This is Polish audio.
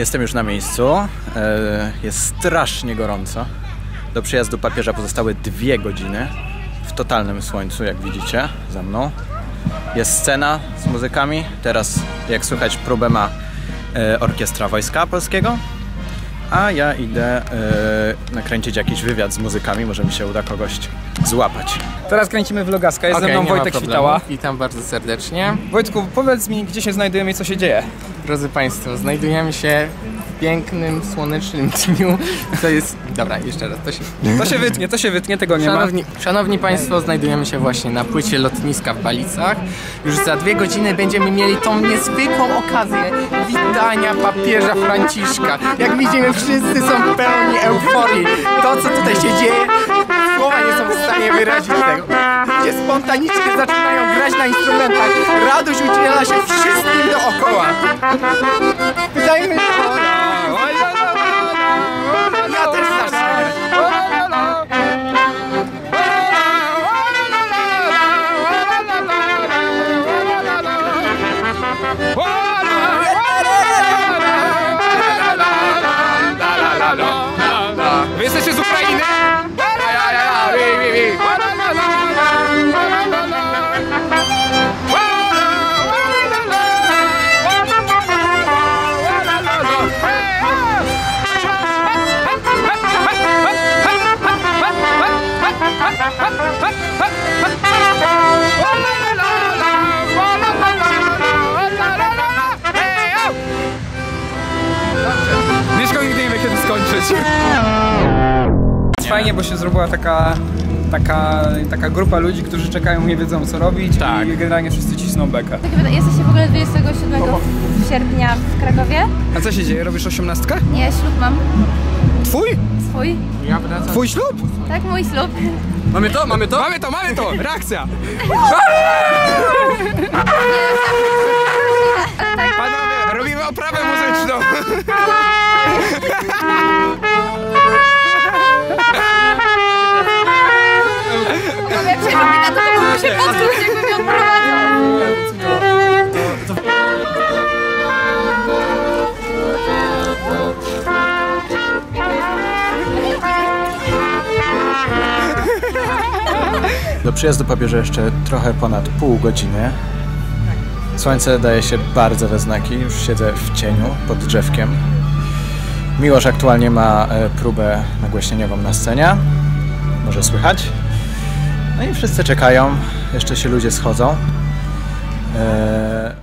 Jestem już na miejscu. Jest strasznie gorąco. Do przyjazdu papieża pozostały 2 godziny w totalnym słońcu, jak widzicie za mną. Jest scena z muzykami. Teraz, jak słychać, próbę ma Orkiestra Wojska Polskiego. A ja idę nakręcić jakiś wywiad z muzykami. Może mi się uda kogoś złapać. Teraz kręcimy vlogaska. Jest ze mną Wojtek Świtała. Witam bardzo serdecznie. Wojtku, powiedz mi, gdzie się znajdujemy i co się dzieje? Drodzy Państwo, znajdujemy się w pięknym, słonecznym dniu. To jest... Dobra, jeszcze raz. To się wytnie, tego nie ma. Szanowni Państwo, znajdujemy się właśnie na płycie lotniska w Balicach. Już za 2 godziny będziemy mieli tą niezwykłą okazję witania papieża Franciszka. Jak widzimy, wszyscy są pełni euforii. To, co tutaj się dzieje, słowa nie są w stanie wyrazić tego. Ludzie spontanicznie zaczynają grać na instrumentach. Radość udziela się wszystkim dookoła. Pytajmy się. Ja też zacznę grać. Wy jesteście z Ukrainy? Mieszko nigdy nie wie, kiedy skończyć. Fajnie, bo się zrobiła taka grupa ludzi, którzy czekają, nie wiedzą co robić, tak. I generalnie wszyscy cisną bekę. Jesteście w ogóle 27 sierpnia w Krakowie? A co się dzieje? Robisz 18? Nie, ślub mam. Twój? Swój. Twój ślub? Tak, mój ślub. Mamy to! Reakcja! Panowie, robimy oprawę muzyczną! Jak się robi na to, to muszę posłuchać, jakby mnie odprowadzał. Do przyjazdu papieża jeszcze trochę ponad pół godziny. Słońce daje się bardzo we znaki. Już siedzę w cieniu pod drzewkiem. Miłosz aktualnie ma próbę nagłośnieniową na scenie. Może słychać. No i wszyscy czekają. Jeszcze się ludzie schodzą.